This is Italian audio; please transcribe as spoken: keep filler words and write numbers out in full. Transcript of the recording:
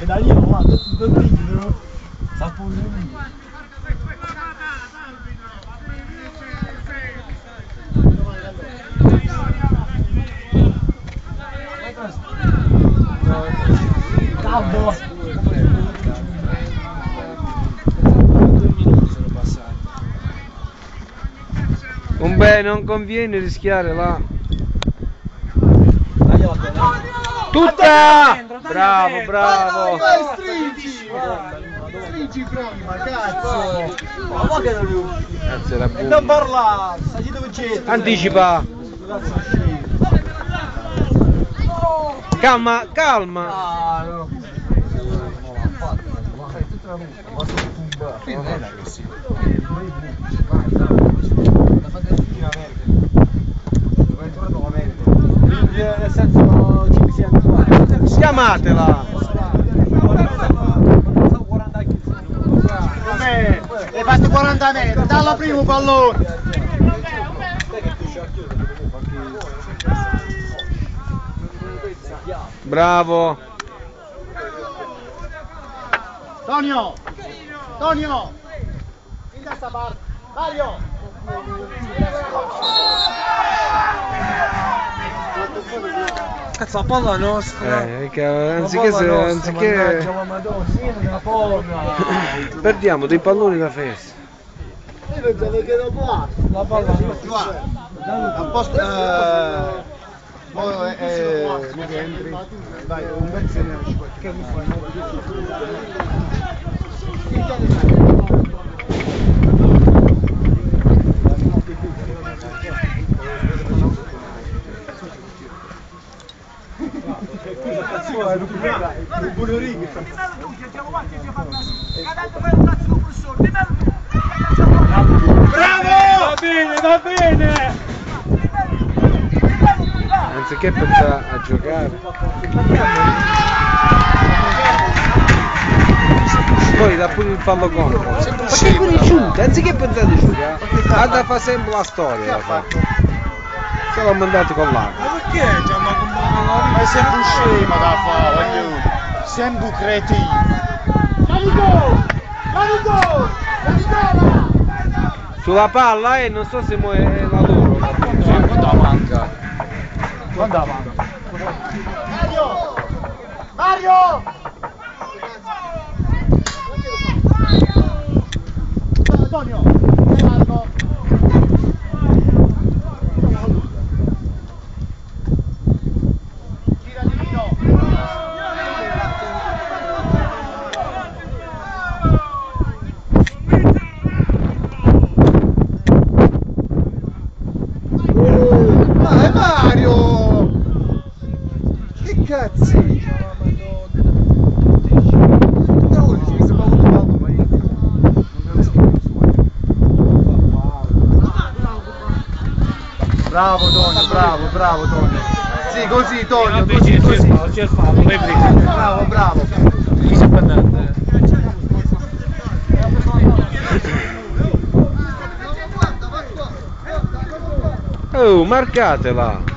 Pedalino, guarda, tutto il tigre. Sapone. Caldo. Un beh, non conviene rischiare là. Tutta! Bravo, bravo! Stringi! Stringi prima, cazzo! Ma che non riuscì? Cazzo, era buono. Non parla! Sai dove c'è? Anticipa! Calma, calma! Ah, no! Nel senso ci siamo qua. Chiamatela! Vabbè, hai fatto quaranta metri, dalla primo pallone! Bravo! Tonio! Tonio! In questa parte! Mario! Cazzo, la palla è nostra! Eh, che anziché se, anziché perdiamo dei palloni da festa. Io pensavo che era buono! La palla è nostra! A posto, eh... Poi eh, mi entri, vai, un pezzo e ne esci qua. Che mi fai? Bravo! Va bene, va bene! Anziché pensare a giocare. Poi dà pure il fallo contro. Ma che pure giunta, anziché pensare di giocare, ha fa sempre la storia. Se l'ho mandato con l'acqua. Ma perché già ma con ma è sempre un scema da fare, ognuno. Sempre un cretino. Carico! Carico! Caricola! Sulla palla e eh, non so se muove la loro. Quando manca? Quando manca? Mario! Mario! Antonio! Marco! Gira di vino! Ma è Mario! Che cazzi! Bravo Tonio, bravo, bravo Tonio. Sì, così Tonio, così, così. C'è il fallo, vai prima. Bravo, bravo. Cosa pendente? Oh, marcatela!